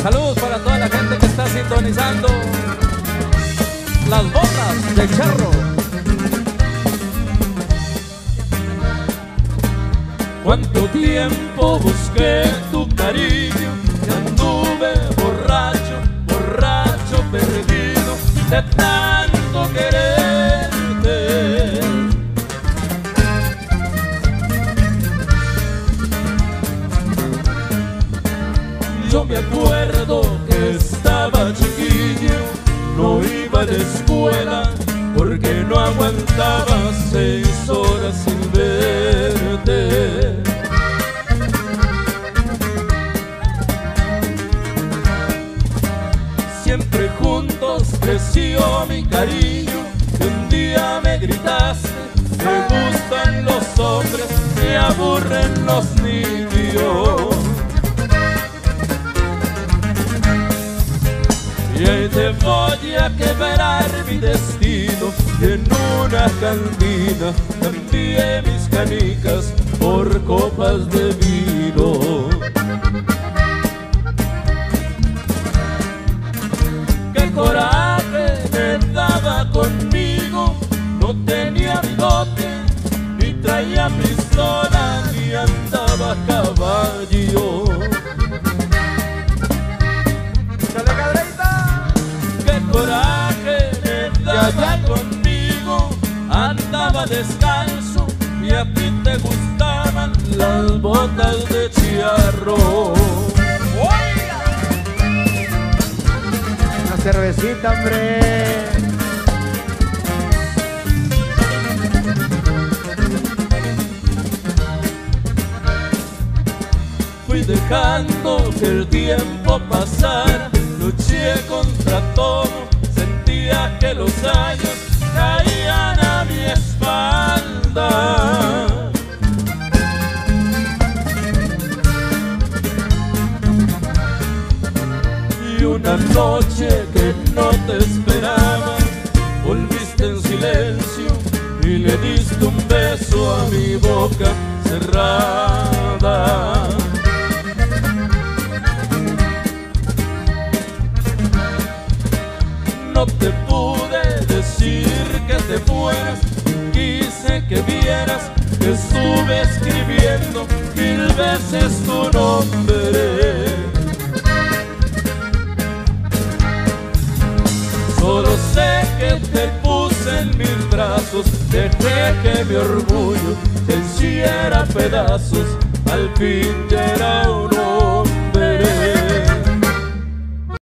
Saludos para toda la gente que está sintonizando las botas de charro. Cuánto tiempo busqué tu cariño, que anduve borracho, borracho, perdido de tanto quererte. Yo me acuerdo que estaba chiquillo, no iba a la escuela porque no aguantaba 6 horas sin verte. Siempre juntos creció mi cariño, y un día me gritaste: me gustan los hombres, me aburren los niños. Y ahí te voy a quebrar mi destino, y en una cantina cambié mis canicas por copas de vino. Qué coraje me daba conmigo, no tenía bigote, ni traía pistola, ni andaba a caballo. Coraje me daba conmigo, andaba descalzo y a ti te gustaban las botas de charro. Una cervecita, hombre. Fui dejando que el tiempo pasara, luché contra todo, sentía que los años caían a mi espalda. Y una noche que no te esperaba, volviste en silencio y le diste un beso a mi boca cerrada. No te pude decir que te fueras, quise que vieras que estuve escribiendo 1000 veces tu nombre. Solo sé que te puse en mis brazos, dejé que mi orgullo te hiciera pedazos, al fin ya era